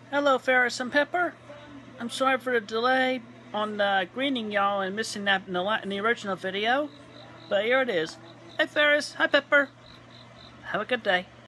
Hello, Ferris and Pepper. I'm sorry for the delay on greeting y'all and missing that in the original video, but here it is. Hi, Ferris. Hi, Pepper. Have a good day.